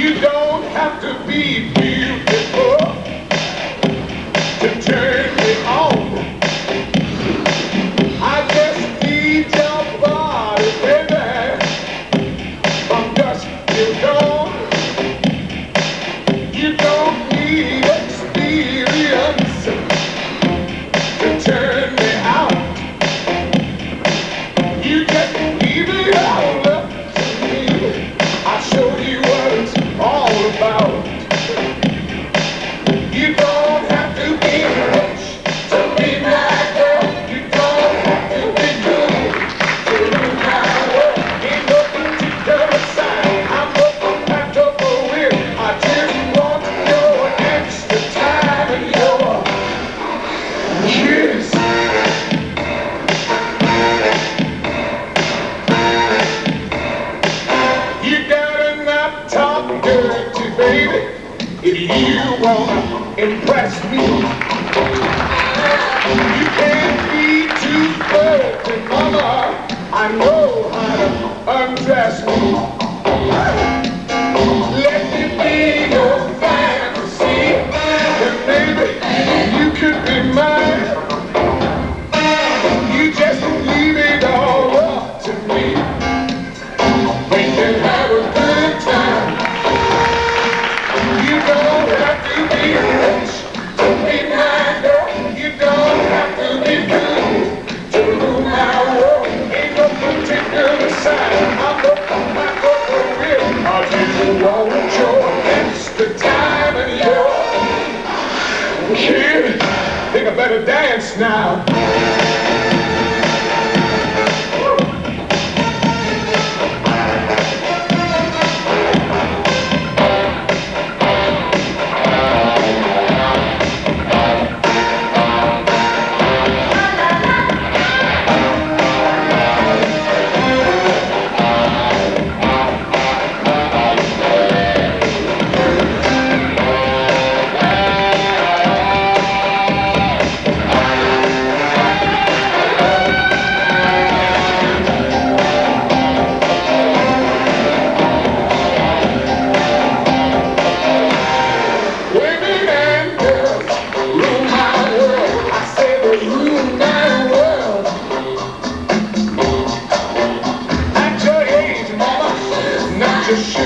You don't have to be beautiful to turn me on. I just need your body, baby, from dusk till dawn. You don't need experience to turn me out. You just leave it all up to me. I'll show you what it's all about. You don't have to be rich to be my girl. You don't have to be good to be my world. Ain't no particular sign I'm compatible with. I just want your extra time and your kiss. You gotta not talk dirty, baby, if you wanna impress me. You can't be too flirty, mama. I know how to undress me. Let me be your fantasy, and baby, you could be mine. You just leave it all up to me. We can have a good time. You don't have to be rich to be my girl. You don't have to be good to rule my world. Ain't no particular sign I'm looking back over with. I just want your extra time and your kid. Think I better dance now. Just